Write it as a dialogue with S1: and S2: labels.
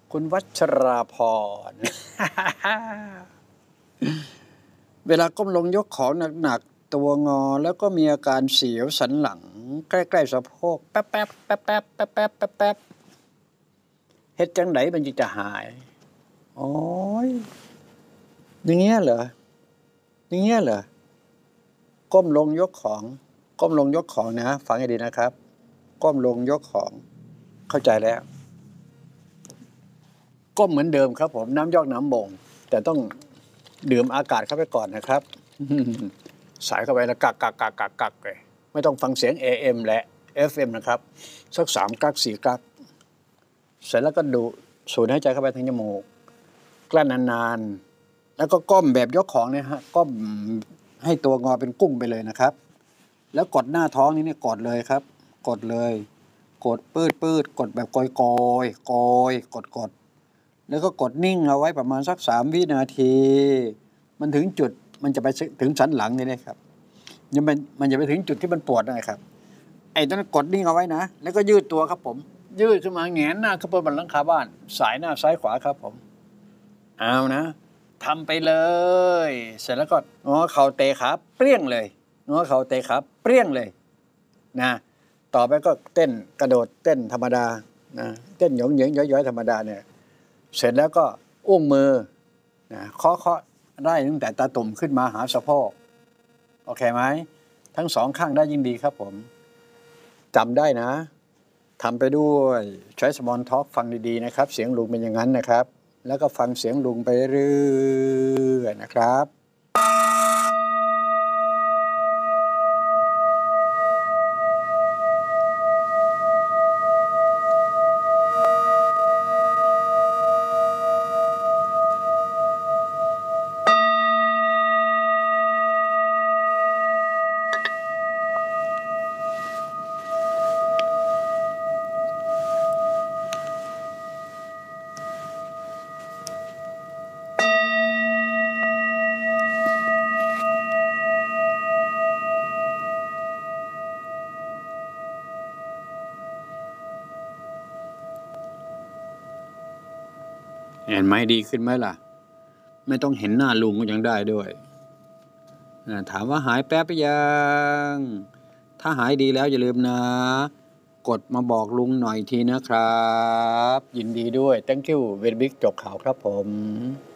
S1: คุณวัชราพร เวลาก้มลงยกของหนักๆตัวงอแล้วก็มีอาการเสียวสันหลังใกล้ๆสะโพกแป๊บๆแป๊บๆแป๊บๆแป๊บๆเฮ็ดจังไดมันจะหายโอ้ยอย่างเงี้ยเหรออย่างเงี้ยเหรอก้มลงยกของก้มลงยกของนะฟังให้ดีนะครับก้มลงยกของเข้าใจแล้วก้มเหมือนเดิมครับผมน้ำยอกน้ำบ่งแต่ต้องดื่มอากาศเข้าไปก่อนนะครับ สายเข้าไปแล้วกักเลยไม่ต้องฟังเสียง AM และ FM นะครับสัก3กัก4กักเสร็จแล้วก็ดูสูดหายใจเข้าไปทางจมูกกลั้นนานๆแล้วก็ก้มแบบยกของเนี่ยฮะก้มให้ตัวงอเป็นกุ้งไปเลยนะครับแล้วกดหน้าท้องนี้เนี่ยกดเลยครับกดเลยกดปืดกดแบบโกยกดแล้วก็กดนิ่งเอาไว้ประมาณสัก3วินาทีมันถึงจุดมันจะไปถึงสันหลังนี่นะครับมันจะไปถึงจุดที่มันปวดนะครับไอ้ตอนนั้นกดนิ่งเอาไว้นะแล้วก็ยืดตัวครับผมยืดขึ้นมาแหงนหน้าขึ้นบนหลังคาบ้านสายหน้าซ้ายขวาครับผมเอานะทำไปเลยเสร็จแล้วก็งอเข่าเตะขาเปรี้ยงเลยงอเข่าเตะขาเปรี้ยงเลยนะต่อไปก็เต้นกระโดดเต้นธรรมดานะเต้นหยงเหยิงย้อยๆธรรมดาเนี่ยเสร็จแล้วก็อุ้งมือนะเคาะได้ตั้งแต่ตาตุ่มขึ้นมาหาสะโพกโอเคไหมทั้งสองข้างได้ยิ่งดีครับผมจำได้นะทำไปด้วยใช้สมอลท็อล์กฟังดีๆนะครับเสียงลุงเป็นอย่างนั้นนะครับแล้วก็ฟังเสียงลุงไปเรื่อยๆนะครับเห็นไหมดีขึ้นไหมล่ะไม่ต้องเห็นหน้าลุงก็ยังได้ด้วยถามว่าหายแป๊บไปยังถ้าหายดีแล้วอย่าลืมนะกดมาบอกลุงหน่อยทีนะครับยินดีด้วย thank you very big จบข่าวครับผม